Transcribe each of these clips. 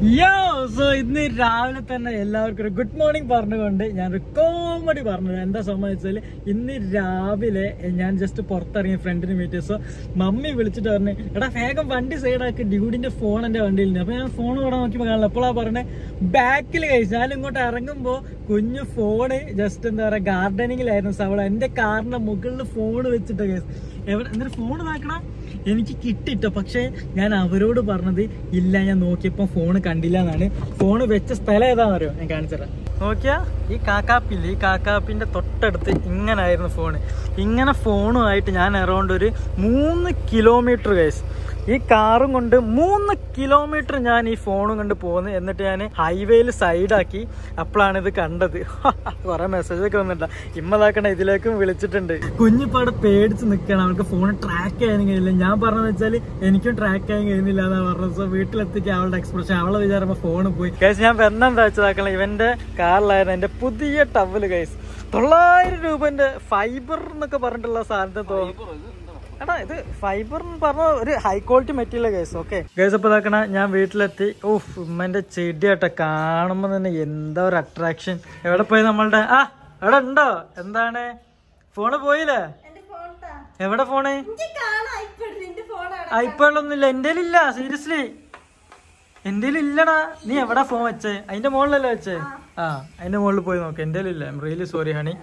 So ഇന്ന് രാവിലെ തന്നെ എല്ലാവർക്കും ഒരു ഗുഡ് മോർണിംഗ് പറഞ്ഞുകൊണ്ട് ഞാനൊരു കോമഡി പറഞ്ഞു. എന്താ സംഭവിച്ചാൽ ഇന്ന് രാവിലെ ഞാൻ ജസ്റ്റ് പുറത്തിറങ്ങി ഫ്രണ്ടിന് മീറ്റ്. സോ മമ്മി വിളിച്ചിട്ട് പറഞ്ഞു, എടാ വേഗം വണ്ടി സൈഡാക്കി, ഡ്യൂഡിന്റെ ഫോൺ എന്റെ വണ്ടിയിൽ. അപ്പൊ ഞാൻ ഫോൺ ഇവിടെ നോക്കിയപ്പോൾ കാണില്ല. എപ്പോഴാ പറഞ്ഞത്, ബാക്കിൽ കഴിച്ചു. ഞാൻ ഇങ്ങോട്ട് ഇറങ്ങുമ്പോ കുഞ്ഞു ഫോണ് ജസ്റ്റ് എന്താ പറയാ ഗാർഡനിങ്ങിലായിരുന്നു സവള. എന്റെ കാറിന്റെ മുകളിൽ ഫോൺ വെച്ചിട്ട് കേസ് എവിടെ എന്നിട്ട് ഫോൺ നോക്കണം എനിക്ക് കിട്ടിട്ടോ. പക്ഷെ ഞാൻ അവരോട് പറഞ്ഞത് ഇല്ല, ഞാൻ നോക്കിയപ്പോ ഫോണ് കണ്ടില്ല എന്നാണ്. ഫോണ് വെച്ച സ്ഥലം ഏതാണെന്ന് അറിയോ? ഞാൻ കാണിച്ചുതരാം. നോക്കിയാ ഈ കാക്കാപ്പില്ലേ, ഈ കാക്കാപ്പിന്റെ തൊട്ടടുത്ത് ഇങ്ങനായിരുന്നു ഫോണ്. ഇങ്ങനെ ഫോണുമായിട്ട് ഞാൻ അറൗണ്ട് ഒരു 3 കിലോമീറ്റർ കേസ് ഈ കാറും കൊണ്ട് 3 കിലോമീറ്റർ ഞാൻ ഈ ഫോണും കൊണ്ട് പോകുന്നത്. എന്നിട്ട് ഞാൻ ഹൈവേയിൽ സൈഡാക്കി. അപ്പോഴാണ് ഇത് കണ്ടത്. കുറെ മെസ്സേജൊക്കെ വന്നിട്ടാ. ഇമ്മതാക്കണ ഇതിലേക്കും വിളിച്ചിട്ടുണ്ട്. കുഞ്ഞിപ്പാട് പേടിച്ച് നിൽക്കണം, അവൾക്ക് ഫോൺ ട്രാക്ക് ചെയ്യാനും കഴിയില്ല. ഞാൻ പറഞ്ഞതെന്ന് വെച്ചാൽ എനിക്കും ട്രാക്ക് ചെയ്യാൻ കഴിയുന്നില്ല എന്നാണ് പറഞ്ഞത്. സോ വീട്ടിലെത്തിക്കാൻ അവളുടെ എക്സ്പ്രഷൻ, അവളെ വിചാരിക്കുമ്പോൾ ഫോണ് പോയി. കേസ് ഞാൻ വെണ്ണെന്താ വെച്ചതാക്കണം, ഇവന്റെ കാറിലായിരുന്നു എന്റെ പുതിയ ടവല് കേസ്. 900 രൂപന്റെ ഫൈബർ എന്നൊക്കെ പറഞ്ഞിട്ടുള്ള സാധനത്തെ തോന്നുന്നു. എടാ ഇത് ഫൈബർ എന്ന് പറഞ്ഞ ഒരു high quality material case. Okay case അപ്പൊ ഇതാക്കണ ഞാൻ വീട്ടിലെത്തി. ഓഹ് ഉമ്മന്റെ ചെടിയാട്ടെ കാണുമ്പോ തന്നെ എന്താ ഒരു അട്രാക്ഷൻ. എവിടെ പോയി നമ്മളുടെ എവിടെ ഉണ്ടോ? എന്താണ് ഫോണ് പോയില്ലേ? എവിടെ ഫോണ്? ഐപാഡിലൊന്നുമില്ല എന്റെ ഇല്ല. സീരിയസ്ലി എന്റെ ഇല്ലടാ. നീ എവിടെ ഫോൺ വെച്ചേ? അതിന്റെ മുകളിലല്ലേ വെച്ചേ? അതിന്റെ മുകളിൽ പോയി നോക്ക്. എന്റെ ഇല്ല. I'm really sorry honey.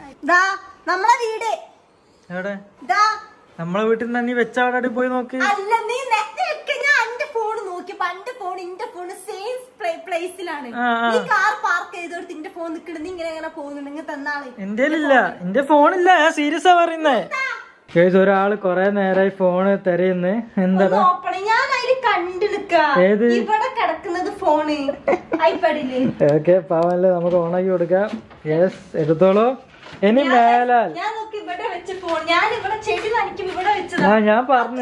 എവിടെ നമ്മളെ വീട്ടിൽ നിന്ന് നീ വെച്ച അവിടെ പോയി നോക്ക്. എന്റെ ഇല്ല, എന്റെ ഫോണില്ല. സീരിയസാ പറയുന്നേ. ഒരാള് കൊറേ നേരമായി ഫോണ് തെരയുന്നേ. എന്താ ഏത്? ഓക്കെ പാവല്ലേ, നമുക്ക് ഓണാക്കി കൊടുക്കാം. യെസ് എടുത്തോളൂ. ഇനി മേലാൽ ഞാൻ പറഞ്ഞു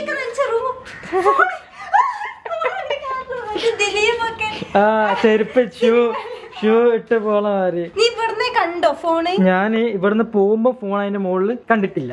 ചെരുപ്പ് ഷൂ ഇട്ട് പോണ മാതിരി. കണ്ടോ ഫോണ്? ഞാൻ ഇവിടുന്ന് പോകുമ്പോ ഫോൺ അതിന്റെ മുകളിൽ കണ്ടിട്ടില്ല.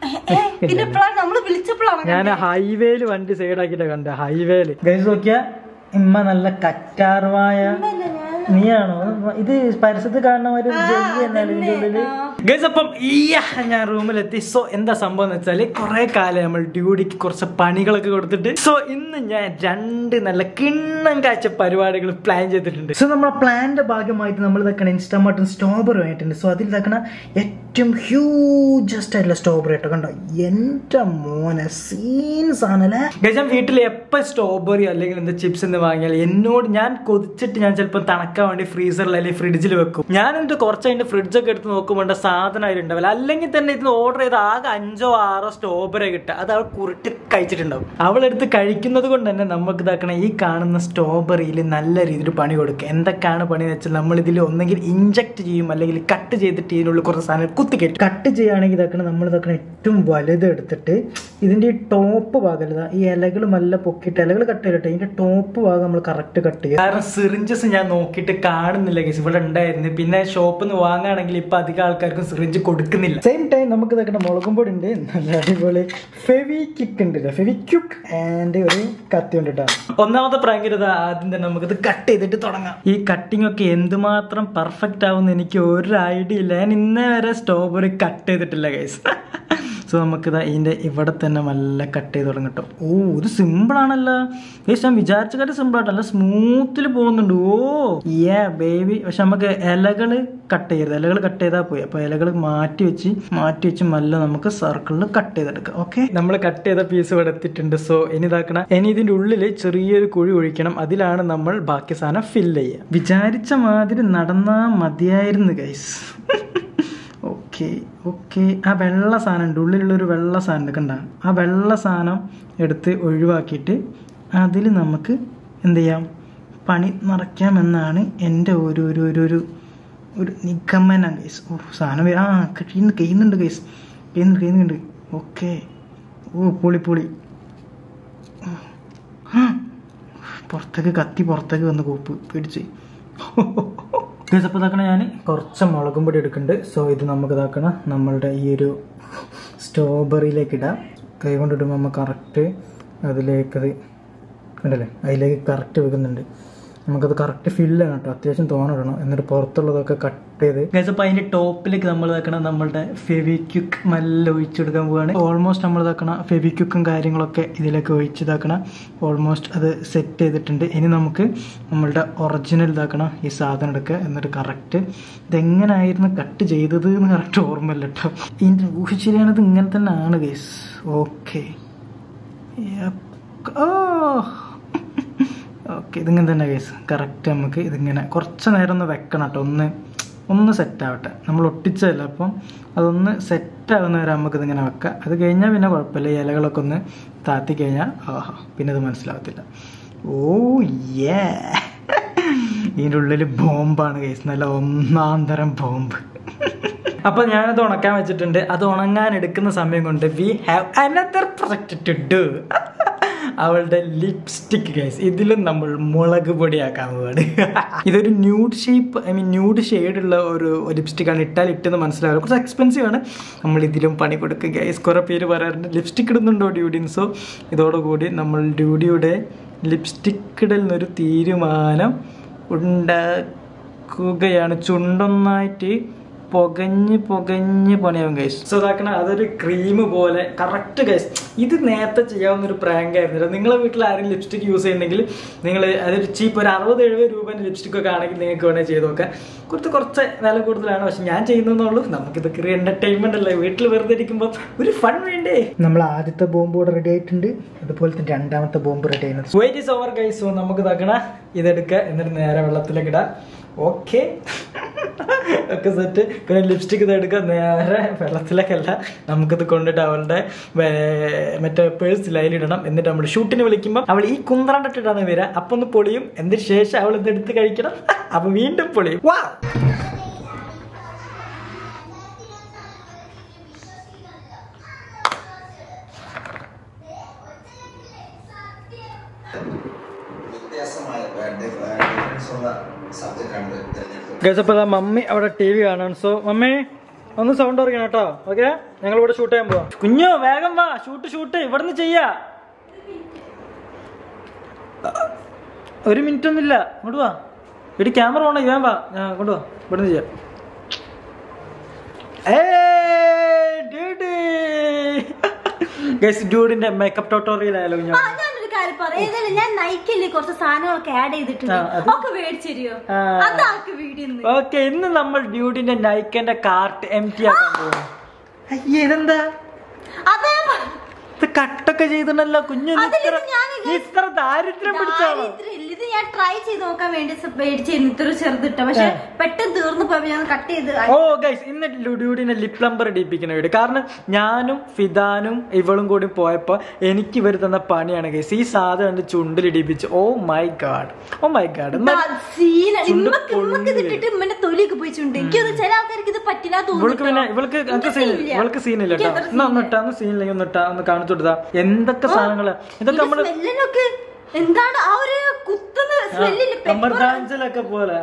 ഞാൻ ഹൈവേയില് വണ്ടി സൈഡാക്കിട്ടാ കണ്ട. ഹൈവേയില് ഗൈസ് നോക്കിയാ ഇമ്മ നല്ല കറ്റാർവായ. നീയാണോ ഇത് പരസ്യത്ത് കാണുന്ന ഒരു ജെല്ലി എന്നാലും ഇതിന്റെ ഉള്ളില് ഗൈസ്. അപ്പം ഞാൻ റൂമിലെത്തി. സോ എന്താ സംഭവം എന്ന് വെച്ചാല് കുറെ കാലം നമ്മൾ ഡ്യൂട്ടിക്ക് കുറച്ച് പണികളൊക്കെ കൊടുത്തിട്ട്. സോ ഇന്ന് ഞാൻ 2 നല്ല കിണ്ണം കാഴ്ച പരിപാടികൾ പ്ലാൻ ചെയ്തിട്ടുണ്ട്. സോ നമ്മളെ പ്ലാനിന്റെ ഭാഗമായിട്ട് നമ്മൾ ഇതാക്കണ ഇൻസ്റ്റാമാർട്ടും സ്ട്രോബെറി ആയിട്ടുണ്ട്. സോ അതിൽ ഇതാക്കണ ഏറ്റവും ഹ്യൂജസ്റ്റ് ആയിട്ടുള്ള സ്ട്രോബെറി ആയിട്ട് കണ്ടോ. എന്റെ മോനെ സീൻസ് ആണല്ലേ ഗൈസ്. ഞാൻ വീട്ടിൽ എപ്പോൾ സ്ട്രോബെറി അല്ലെങ്കിൽ എന്താ ചിപ്സ് എന്ന് വാങ്ങിയാൽ എന്നോട് ഞാൻ കൊതിച്ചിട്ട് ഞാൻ ചിലപ്പോൾ തണക്കാൻ വേണ്ടി ഫ്രീസറിൽ അല്ലെങ്കിൽ ഫ്രിഡ്ജിൽ വെക്കും. ഞാൻ എന്നിട്ട് കുറച്ച് അതിന്റെ ഫ്രിഡ്ജൊക്കെ എടുത്ത് നോക്കുമ്പോൾ സാധനം അതിലുണ്ടാവില്ല. അല്ലെങ്കിൽ തന്നെ ഇതിന് ഓർഡർ ചെയ്ത് ആകെ 5 or 6 സ്ട്രോബെറി കിട്ടുക. അത് അവൾ കുരുട്ടി കഴിച്ചിട്ടുണ്ടാവും. അവളെടുത്ത് കഴിക്കുന്നത് കൊണ്ട് തന്നെ നമുക്ക് ഇതാക്കണം ഈ കാണുന്ന സ്ട്രോബെറിയിൽ നല്ല രീതിയിൽ പണി കൊടുക്കുക. എന്തൊക്കെയാണ് പണി എന്ന് വെച്ചാൽ നമ്മൾ ഇതിൽ ഒന്നെങ്കിൽ ഇഞ്ചക്ട് ചെയ്യും, അല്ലെങ്കിൽ കട്ട് ചെയ്തിട്ട് ഇതിനുള്ള കുറച്ച് സാധനം കുത്തിക്കയറ്റും. കട്ട് ചെയ്യുകയാണെങ്കിൽ ഇതാക്കണം നമ്മൾ ഇതാക്കണം ഏറ്റവും വലുത് എടുത്തിട്ട് ഇതിന്റെ ഈ ടോപ്പ് ഭാഗം ഈ ഇലകൾ നല്ല പൊക്കിയിട്ട് ഇലകൾ കട്ട് ചെയ്തിട്ട് ഇതിന്റെ ടോപ്പ് ഭാഗം നമ്മൾ കറക്റ്റ് കട്ട് ചെയ്യും. കാരണം സിറിഞ്ചസ് ഞാൻ നോക്കിയിട്ട് കാണുന്നില്ല കേസ്, ഇവിടെ ഉണ്ടായിരുന്നു. പിന്നെ ഷോപ്പിൽ നിന്ന് വാങ്ങുകയാണെങ്കിൽ ഇപ്പൊ അധികം ആൾക്കാർക്കും സിറിഞ്ച് കൊടുക്കുന്നില്ല. സെയിം ടൈം നമുക്ക് ഇതൊക്കെ മുളകും പൊടി ഉണ്ട്, നല്ല അടിപൊളി ഫെവിക്വിക്ക് ഉണ്ട്, ഫെവിക്വിക്ക് ആൻഡ് ഒരു കത്തി ഉണ്ട്. ഒന്നാമത്തെ പ്രാങ്കരുത് ആദ്യം തന്നെ നമുക്കിത് കട്ട് ചെയ്തിട്ട് തുടങ്ങാം. ഈ കട്ടിങ് ഒക്കെ എന്തുമാത്രം പെർഫെക്റ്റ് ആവുമെന്ന് എനിക്ക് ഒരു ഐഡിയ ഇല്ല. ഞാൻ ഇന്നേ വരെ സ്ട്രോബെറി കട്ട് ചെയ്തിട്ടില്ല ഗൈസ്. സോ നമുക്കിതാ ഇതിൻ്റെ ഇവിടെ തന്നെ നല്ല കട്ട് ചെയ്ത് തുടങ്ങട്ടോ. ഓ ഇത് സിമ്പിളാണല്ലോ ഗൈസ്. ഞാൻ വിചാരിച്ച കാര്യം സിമ്പിളായിട്ടല്ല, സ്മൂത്തിൽ പോകുന്നുണ്ട്. Oh baby. പക്ഷെ നമുക്ക് ഇലകൾ കട്ട് ചെയ്യരുത്. ഇലകൾ കട്ട് ചെയ്താൽ പോയി. അപ്പോൾ ഇലകൾ മാറ്റി വെച്ച് നല്ല നമുക്ക് സർക്കിളിൽ കട്ട് ചെയ്തെടുക്കാം. ഓക്കെ നമ്മൾ കട്ട് ചെയ്ത പീസ് ഇവിടെ എത്തിയിട്ടുണ്ട്. സോ ഇനി ഇതാക്കണം. ഇനി ഇതിൻ്റെ ഉള്ളിൽ ചെറിയൊരു കുഴി ഒഴിക്കണം. അതിലാണ് നമ്മൾ ബാക്കി സാധനം ഫില്ല് ചെയ്യുക. വിചാരിച്ച മാതിരി നടന്നാൽ മതിയായിരുന്നു ഗൈസ്. ഓക്കെ ആ വെള്ള സാധനം ഉണ്ട്, ഉള്ളിലുള്ളൊരു വെള്ള സാധനം കണ്ട. ആ വെള്ള സാധനം എടുത്ത് ഒഴിവാക്കിയിട്ട് അതിൽ നമുക്ക് എന്ത് ചെയ്യാം, പണി നിറയ്ക്കാമെന്നാണ് എൻ്റെ ഒരു നിഗമനം ഗൈസ്. ഓ സാധനം കഴിയുന്നുണ്ട് ഗൈസ്, കഴിയുന്നുണ്ട്. ഓക്കെ ഓ പൊളി. പുറത്തേക്ക് വന്ന് കോപ്പ് പിടിച്ച്. അപ്പോൾ ഇതാക്കണം ഞാൻ കുറച്ച് മുളകും പൊടി എടുക്കുന്നുണ്ട്. സോ ഇത് നമുക്ക് ഇതാക്കണം നമ്മളുടെ ഈ ഒരു സ്ട്രോബെറിയിലേക്ക് ഇടാം. കൈ കൊണ്ടിടുമ്പോൾ നമ്മൾ കറക്റ്റ് അതിലേക്കത് കണ്ടല്ലേ, അതിലേക്ക് കറക്റ്റ് വെക്കുന്നുണ്ട്. നമുക്കത് കറക്റ്റ് ഫില്ലാണ് കേട്ടോ. അത്യാവശ്യം തോന്നിടണം. എന്നിട്ട് പുറത്തുള്ളതൊക്കെ കട്ട് ചെയ്ത് ഗൈസ്. അപ്പോൾ അതിൻ്റെ ടോപ്പിലേക്ക് നമ്മൾ ഇതാക്കണം നമ്മളുടെ ഫെവിക്വിക്ക് മെല്ലെ ഒഴിച്ചെടുക്കാൻ പോവുകയാണ്. ഓൾമോസ്റ്റ് നമ്മൾ ഇതാക്കണം ഫെവിക്വിക്കും കാര്യങ്ങളൊക്കെ ഇതിലേക്ക് ഒഴിച്ചിതാക്കണം. ഓൾമോസ്റ്റ് അത് സെറ്റ് ചെയ്തിട്ടുണ്ട്. ഇനി നമുക്ക് നമ്മളുടെ ഒറിജിനൽ ഇതാക്കണം ഈ സാധനം എടുക്കുക. എന്നിട്ട് കറക്റ്റ് ഇതെങ്ങനായിരുന്നു കട്ട് ചെയ്തത് എന്ന് കറക്റ്റ് ഓർമ്മയില്ല കേട്ടോ. ഇതിൻ്റെ ഊഹിച്ചിരിയാണത് ഇങ്ങനെ തന്നെ ആണ് ഗൈസ്. ഓക്കെ ഓക്കെ ഇതിങ്ങനെ തന്നെ കേസ് കറക്റ്റ്. നമുക്ക് ഇതിങ്ങനെ കുറച്ച് നേരം ഒന്ന് വെക്കണം കേട്ടോ. ഒന്ന് സെറ്റാവട്ടെ. നമ്മൾ ഒട്ടിച്ചതല്ല, അപ്പം അതൊന്ന് സെറ്റാകുന്ന വരെ നമുക്ക് ഇതിങ്ങനെ വെക്കാം. അത് കഴിഞ്ഞാൽ പിന്നെ കുഴപ്പമില്ല. ഈ ഇലകളൊക്കെ ഒന്ന് താത്തി കഴിഞ്ഞാൽ പിന്നെ ഇത് മനസ്സിലാവത്തില്ല. ഓ യേ, ഇതിൻ്റെ ഉള്ളിൽ ബോംബാണ് കേസ്. നല്ല ഒന്നാം തരം ബോംബ്. അപ്പോൾ ഞാനത് ഉണക്കാൻ വെച്ചിട്ടുണ്ട്. അത് ഉണങ്ങാൻ എടുക്കുന്ന സമയം കൊണ്ട് we have another project to do. അവളുടെ ലിപ്സ്റ്റിക് ഗൈസ്. ഇതിലും നമ്മൾ മുളക് പൊടിയാക്കാൻ പോവാണ്. ഇതൊരു ന്യൂഡ് ഷേപ്പ്, ന്യൂഡ് ഷെയ്ഡുള്ള ഒരു ലിപ്സ്റ്റിക്കാണ്. ഇട്ടെന്ന് മനസ്സിലാവില്ല. കുറച്ച് എക്സ്പെൻസീവ് ആണ്. നമ്മൾ ഇതിലും പണി കൊടുക്കും ഗൈസ്. കുറേ പേര് പറയാറുണ്ട് ലിപ്സ്റ്റിക് ഇടുന്നുണ്ടോ ഡ്യൂഡിന്. സോ ഇതോടുകൂടി നമ്മൾ ഡ്യൂഡിയുടെ ലിപ്സ്റ്റിക് ഇടലിനൊരു തീരുമാനം ഉണ്ടാക്കുകയാണ്. ചുണ്ടൊന്നായിട്ട് പുകഞ്ഞ് പണിയാവും ഗൈസ്. സോ ഇതാക്കണം അതൊരു ക്രീം പോലെ കറക്റ്റ് ഗൈസ്. ഇത് നേരത്തെ ചെയ്യാവുന്ന ഒരു പ്രാങ്ക് ആയിരുന്നില്ല. നിങ്ങളെ വീട്ടിൽ ആരെങ്കിലും ലിപ്സ്റ്റിക് യൂസ് ചെയ്യുന്നുണ്ടെങ്കിൽ നിങ്ങൾ അതൊരു ചീപ്പ് ഒരു 60-70 രൂപേൻ്റെ ലിപ്സ്റ്റിക് ഒക്കെ ആണെങ്കിൽ നിങ്ങൾക്ക് വേണേൽ ചെയ്ത് നോക്കാം. കുറച്ച് വില കൂടുതലാണ്. പക്ഷെ ഞാൻ ചെയ്യുന്നതെന്നുള്ളൂ. നമുക്കിതൊക്കെ ഒരു എന്റർടൈൻമെന്റ് അല്ലേ. വീട്ടിൽ വെറുതെ ഇരിക്കുമ്പോൾ ഒരു ഫൺ വേണ്ടേ. നമ്മൾ ആദ്യത്തെ ബോംബ് ഇവിടെ റെഡി ആയിട്ടുണ്ട്. അതുപോലെ തന്നെ രണ്ടാമത്തെ ബോംബ് റെഡി ആയിരുന്നു. Wait is over guys. So നമുക്ക് ഇതാക്കണ ഇതെടുക്കുക. എന്നിട്ട് നേരെ വെള്ളത്തിലേക്ക് ഇടാം. ഓക്കെ ഒക്കെ സെറ്റ്. പിന്നെ ലിപ്സ്റ്റിക് ഇത് എടുക്കുക. നേരെ വെള്ളത്തിലേക്കല്ല, നമുക്കിത് കൊണ്ടിട്ട് അവളുടെ മറ്റേ പേഴ്സിൽ അതിലിടണം. എന്നിട്ട് നമ്മൾ ഷൂട്ടിന് വിളിക്കുമ്പോൾ അവൾ ഈ കുന്ത്രണ്ടിട്ടിട്ടാണ് വരിക. അപ്പൊ ഒന്ന് പൊളിയും. എന്നിട്ട് ശേഷം അവൾ ഇതെടുത്ത് കഴിക്കണം. അപ്പൊ വീണ്ടും പൊളിയും. വാ ഗൈസ്. മമ്മി അവിടെ TV കാണാൻ. സോ മമ്മി ഒന്ന് സൗണ്ട് കുറയ്ക്കണം കേട്ടോ. ഓക്കെ, ഞങ്ങൾ ഇവിടെ ഷൂട്ട് ചെയ്യാൻ പോവാം. കുഞ്ഞോ വേഗം വാ. ഷൂട്ട് ഇവിടെ നിന്ന് ചെയ്യാ. 1 മിനിറ്റ് ഒന്നുമില്ല. ഇങ്ങോട്ട് വാ. ഇവിടെ ക്യാമറ ഓണായി. വേഗം വാ. കൊണ്ടുവാ. ഇവിടെ നിന്ന് ചെയ്യാം. ഗൈസ് ഡ്യൂഡിന്റെ മേക്കപ്പ് ട്യൂട്ടോറിയൽ ആയാലോ. ഞാൻ നൈക്കില് കുറച്ച് സാധനങ്ങളൊക്കെ ആഡ് ചെയ്തിട്ടുണ്ട്. ഓക്കെ, ഇന്ന് നമ്മൾ ഡ്യൂഡിന്റെ നൈക്കിന്റെ കാർട്ട് empty ആക്കാൻ പോകുന്നു. ഇതെന്താ കട്ടൊക്കെ ചെയ്തിട്ടുണ്ടല്ലോ കുഞ്ഞു. ഇത്ര ദാരിദ്ര്യം പിടിച്ചാലോ. ഇത് ഞാൻ ട്രൈ ചെയ്ത് നോക്കാൻ വേണ്ടി മേടിച്ചിരുന്നു. ഇത്ര ചെറുതിട്ട, പക്ഷെ പെട്ടെന്ന് തീർന്നു പോയപ്പോ ഞാൻ കട്ട് ചെയ്ത്. ഓ ഗൈസ്, ഇന്ന് ഡ്യൂഡിനെ ലിപ് പ്ലംബർ ഇടിപ്പിക്കുന്ന വീട്. കാരണം ഞാനും ഫിദാനും ഇവളും കൂടി പോയപ്പോ എനിക്ക് ഇവർ തന്ന പണിയാണ് ഗൈസ്. ഈ സാധനം എന്റെ ചുണ്ടിൽ ഇടിപ്പിച്ച്. Oh my God. തൊലിയൊക്കെ പോയിട്ടുണ്ട്. എനിക്കത് ചില ആൾക്കാർക്ക് ഇത് പറ്റില്ല തോന്നുന്നു. ഇവൾക്ക് സീനില്ല കേട്ടോ. ഒന്നിട്ടാന്ന് സീനില്ലെങ്കിൽ ഒന്ന് കാണിച്ചു കൊടുത്താ. എന്തൊക്കെ സാധനങ്ങള് ഇതൊക്കെ നമ്മള് എന്താണ് ആ ഒരു കുത്തുന്ന സ്മെല്ലില് അമൃതാഞ്ചലൊക്കെ പോലെ.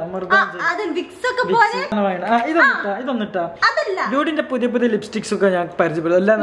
ഇതൊന്നിട്ടാ ഡ്യൂഡിന്റെ പുതിയ ലിപ്സ്റ്റിക്സ് ഒക്കെ ഞാൻ പരിചയപ്പെടും. എല്ലാം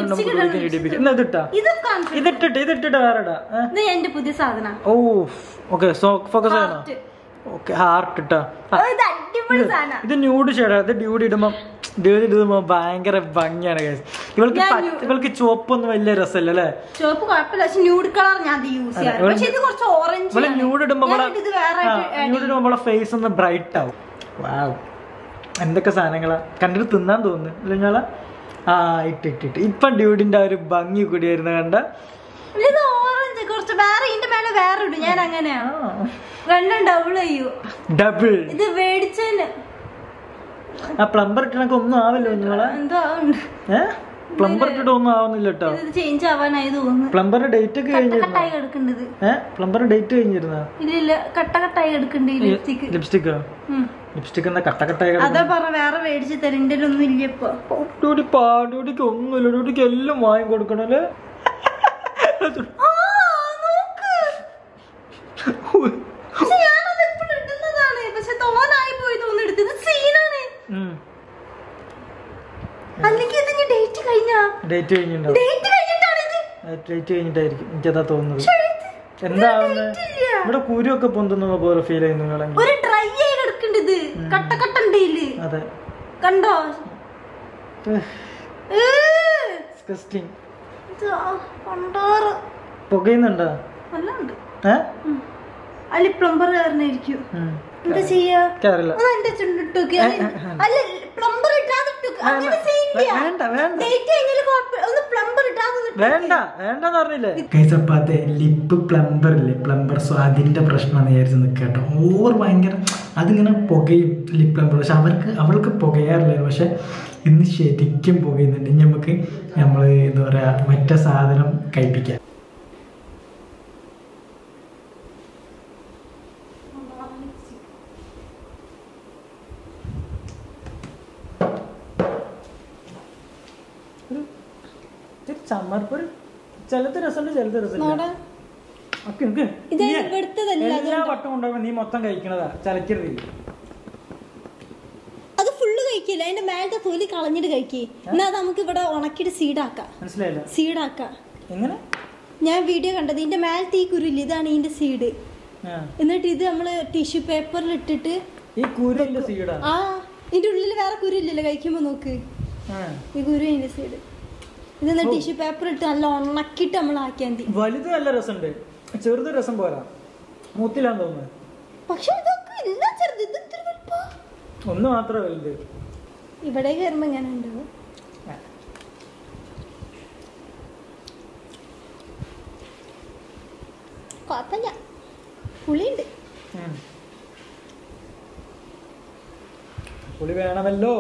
ഇതിട്ടിട്ട് വേറെ എന്റെ പുതിയ സാധനം. ഓ ഓക്കെ, ഫോക്കസ് ചെയ്യണം. ഓക്കെ, ഹാർട്ട് ഇട്ടാ. ഇത് ന്യൂഡ് ഷെയ്ഡാണ്. ഇത് ഡ്യൂഡ് ഇടുമ്പോ ഭയങ്കര ഭംഗിയാണ്. ഇവൾക്ക് ചുവപ്പൊന്നും വലിയ രസമല്ല അല്ലേ. ചുവപ്പ് കുഴപ്പമില്ല, പക്ഷെ ന്യൂഡ് കളർ ഞാൻ യൂസ് ചെയ്യാറ്. പക്ഷെ ഇത് കുറച്ച് ഓറഞ്ച്. ന്യൂഡ് ഇടുമ്പോ നമ്മളെ ഫേസ് ഒന്ന് ബ്രൈറ്റ് ആവും. വാവ്, എന്തൊക്കെ സാധനങ്ങളാ. കണ്ടിട്ട് തിന്നാൻ തോന്നുന്നു അല്ലെ ഞങ്ങളെ. ഇട്ടിട്ട് ഇപ്പൊ ഡ്യൂഡിന്റെ ആ ഒരു ഭംഗി കൂടി വരുന്ന കണ്ട. ഇത് ഓറഞ്ച് കുറച്ച് വേറെ ഇതിന്റെ മേലെ വേറെ ഇടും. ഞാൻ അങ്ങനെയാ രണ്ടും ഡബിൾ ചെയ്യൂ. ഡബിൾ ഇത് മേടിച്ചതിന് ആ പ്ലംബർ ഇട്ടണൊക്കെ ഒന്നും ആവില്ല നിങ്ങളെ. പ്ലംബർ ഇട്ടിട്ട് ഒന്നും ആവുന്നില്ല കേട്ടോ. ചേഞ്ച് ആവാനായി തോന്നുന്നു. പ്ലംബറിന്റെ ഡേറ്റ് ഒക്കെ കഴിഞ്ഞിരുന്നു. പ്ലംബർ ഡേറ്റ് കഴിഞ്ഞിരുന്ന. ഇല്ല, കട്ടായി എടുക്കണ്ടേ ലിപ്സ്റ്റിക് എന്താ കട്ടായി. അതാ പറ വേറെ മേടിച്ച് തരേണ്ട ഒന്നും ഇല്ല ഇപ്പൊ. ഡ്യൂഡിക്ക് ഒന്നുമില്ല. ഡ്യൂഡിക്ക് എല്ലാം വാങ്ങി കൊടുക്കണല്ലേ. ഡേറ്റ് കഴിഞ്ഞിട്ടായിരിക്കും എനിക്കതാ തോന്നുന്നത്. എന്താവുന്നത് ഇവിടെ കുരുവൊക്കെ പൊന്തുന്ന പോലെ ഫീൽ ചെയ്യുന്നു. ഒരു ഡ്രൈ ആയി കിടക്കണ്ടത് കട്ട കട്ടണ്ടേല്. അതെ കണ്ടോ? പുകയുന്നുണ്ടോ? അല്ല പ്ലംബർ കാരനായിരിക്കും. എന്താ ചെയ്യാ? എന്റെ ചുണ്ടിട്ടോക്കെ അല്ല പ്ലംബർ ഇട്ടാതെ ലിപ്പ് പ്ലംബർ ഇല്ലേ, പ്ലംബർ. സോ അതിന്റെ പ്രശ്നം വിചാരിച്ച് നിൽക്കട്ടോ. ഓവർ ഭയങ്കര അതിങ്ങനെ പുകയും ലിപ് പ്ലംബർ. പക്ഷെ അവൾക്ക് പുകയാറില്ല. പക്ഷെ ഇന്ന് ശരിക്കും പുകയുന്നുണ്ട്. ഇനി നമുക്ക് എന്താ പറയാ മറ്റേ സാധനം കഴിപ്പിക്കാം. ചമ്മർപ്പൊരു ചിലത് രസമുണ്ട്, ചിലത് രസമില്ല. എല്ലാ വട്ടം കൊണ്ടുപോകുമ്പോ നീ മൊത്തം കഴിക്കണതാ, ചലക്കരുത്. അത് ഫുള്ള് കഴിക്കില്ല, അതിന്റെ മേലത്തെ തൊലി കളഞ്ഞിട്ട് കഴിക്കേ. എന്നാ നമുക്ക് ഇവിടെ ഉണക്കിട്ട് സീഡാക്കാം. മനസ്സിലായില്ല? സീഡാക്കാം. എങ്ങനെ? ഞാൻ വീഡിയോ കണ്ടത്. ഇതിന്റെ മേലത്തെ ഈ കുരുല്ല, ഇതാണ് ഇതിന്റെ സീഡ്. എന്നിട്ട് ഇത് നമ്മള് ടിഷ്യൂ പേപ്പറിൽ ഇട്ടിട്ട് ആ ഇതിന്റെ ഉള്ളിൽ വേറെ കുരു ഇല്ലല്ലോ കഴിക്കുമ്പോ നോക്ക്. ഈ കുരു ഇതിന്റെ സീഡ്. ഇതെന്നാ ടിഷ്യൂ പേപ്പർ ഇട്ട് നല്ല ഉണക്കിട്ട് നമ്മൾ ആക്കിയാൽ മതി. വലുത് നല്ല രസമുണ്ട്, ചെറുത് രസം പോരാ. മൂത്തിലാന്ന് തോന്നുന്നു. പക്ഷെ ഇതൊക്കെ എല്ലാം ചെറുത്, ഇത് ഇത്ര വലുപ്പം. ഒന്ന് മാത്രമേ വലുത്. ഇവിടെ കയറുമ്പോ എങ്ങനെ ഉണ്ടാവും? കുഴപ്പമില്ല, പുളിയുണ്ട്. പുളി വേണമല്ലോ.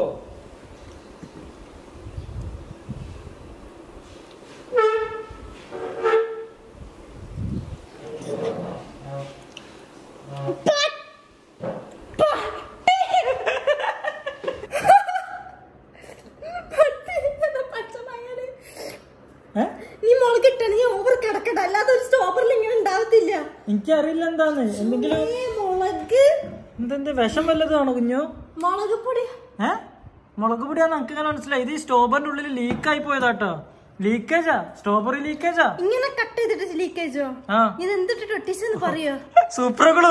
എനിക്കറിയില്ല എന്താന്ന്. എന്തെങ്കിലും എന്തെന്ത് വിഷം വല്ലതാണോ കുഞ്ഞോ? മുളക് പൊടി. മുളക് പൊടിയാന്ന് നമുക്ക് ഇങ്ങനെ മനസ്സിലായി. ഇത് സ്റ്റോബറിന്റെ ഉള്ളിൽ ലീക്ക് ആയി പോയതാട്ടോ. ലീക്കേജാ, സ്ട്രോബെറി ലീക്കേജാ. ഇങ്ങനെ കട്ട് ചെയ്തിട്ട് ലീക്കേജോ? ഇത് എന്തിട്ട് ഒട്ടിച്ചെന്ന് പറയോ? Super glue.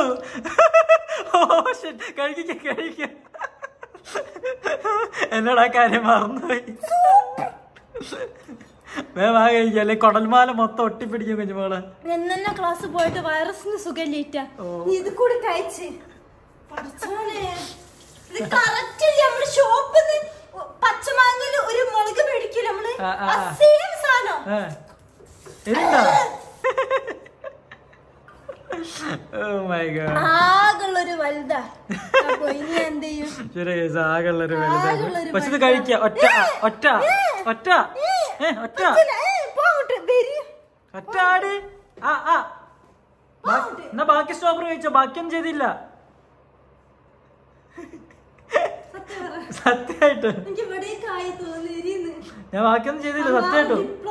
കഴിക്ക എന്നോടാ കാര്യം മറന്നുപോയി. കഴിക്കല്ലേ, കൊടൽമാല മൊത്തം ഒട്ടിപ്പിടിക്കും കുഞ്ഞുമോളെ. എന്നെ ക്ലാസ് പോയിട്ട് വൈറസിന് സുഖമില്ല, ഇത് കൂടി കഴിച്ച് ഷോപ്പിന്ന് പച്ചമാങ്ങയില് ഒരു മുളക് മേടിക്കില്ല നമ്മള്, സെയിം സാധനം. ആകുള്ളൊരു വലുതാ. ഇനി എന്ത് ചെയ്യും? ആകുള്ളൊരു വലുതാ. പക്ഷെ ഇത് കഴിക്കാം. ഒറ്റ ഒറ്റ ഒറ്റ ഒറ്റ ഒറ്റ ആട്. എന്നാ ബാക്കി സ്ട്രോബറി കഴിച്ചോ? ബാക്കിയൊന്നും ചെയ്തില്ല. സത്യമായിട്ട് ഞാൻ ബാക്കിയൊന്നും ചെയ്തില്ല. സത്യമായിട്ടും